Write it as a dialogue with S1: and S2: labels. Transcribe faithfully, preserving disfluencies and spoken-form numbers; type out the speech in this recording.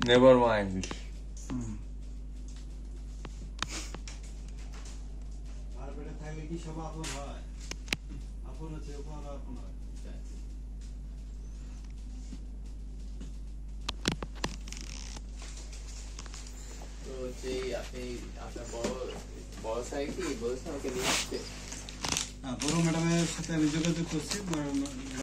S1: Never mind.
S2: আর বেটা থাকলে কি সব আপন হয়? আপন হচ্ছে ওখানে আপন হয়।
S3: তো যে আপনি আপনার বড় বড় সাইড কি বলছেন ওকে নিয়ে আসতে?
S2: হ্যাঁ, বড় ম্যাডামের সাথে আমি যোগাযোগ করছি।